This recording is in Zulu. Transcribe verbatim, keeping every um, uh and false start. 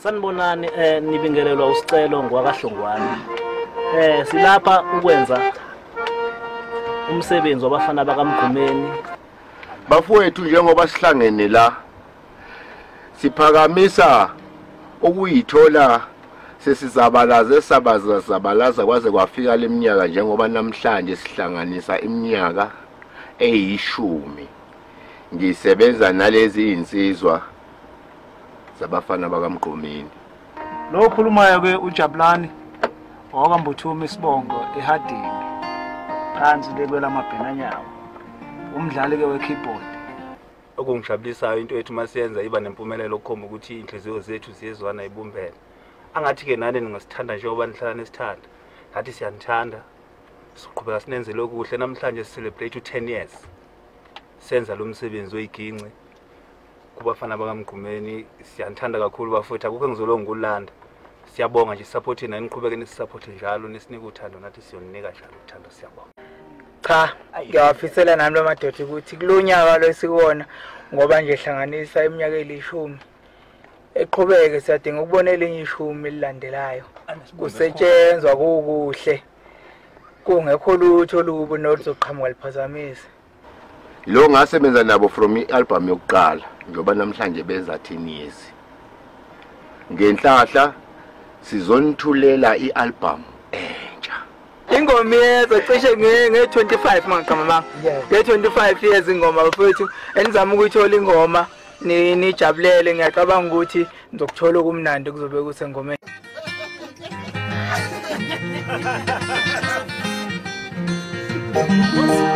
Sanibonani eh nibingelelwa usicelo ngwakahlongwane. Eh silapha ukwenza umsebenzi wabafana baka Mgqumeni. Bafowethu njengoba sihlangene la siphakamisa ukuyithola sesizabalaza esabaza zabalaza kwaze kwafika leminyaka njengoba namhlanje sihlanganisa iminyaka eyishumi ngisebenza nalezi insizwa zabafana baka Mgqumeni. Lo okhulumayo ke uJabulani wakambuthuma isibongo eHadini phansi lekwela mabhenanyawo umdlali ke we-keyboard. Okungijabulisayo into ethu masiyenza iba nempumelelo okukhomba ukuthi inhliziyo zethu ziyezwana ibumbene. Angathi ke nani ningasithanda njengoba nihlala nesithanda. Ngathi siyanithanda. Siqhubeka sinenze lokhu kuhle namhlanje celebrate u-ten years. Senza lo msebenzi oyiginci kubafana baka Mgqumeni. Siyanithanda kakhulu bafowethu, akukho engizolo ngulanda. Siyabonga nje support nina niqhubeke nisisupport njalo nisinika uthando nathi siyoninika njalo uthando. Siyabonga. Cha, ngiyafisela nami lamadoda ukuthi kulonyaka lo sikuwona ngoba nje hlanganisa iminyaka elishumi eqhubeke siyadinga ukubona elinye ishumi elilandelayo kusetshenzwa kukuhle kungekho lutho olubi noluzoqhamuka liphazamisa. Lo ngasebenza nabo from i-album yokuqala njoba namhlanje beza ten years. Ngenhlahla sizonithulela i-album entsha. Ingoma yethu cishe nge twenty-five mangqama manga. Nge twenty-five years ingoma bafethu enizama ukuyithola ingoma ni nijabulele. Ngiyacabanga ukuthi ngizokuthola okumnandi kuzobe kusengomeni. What's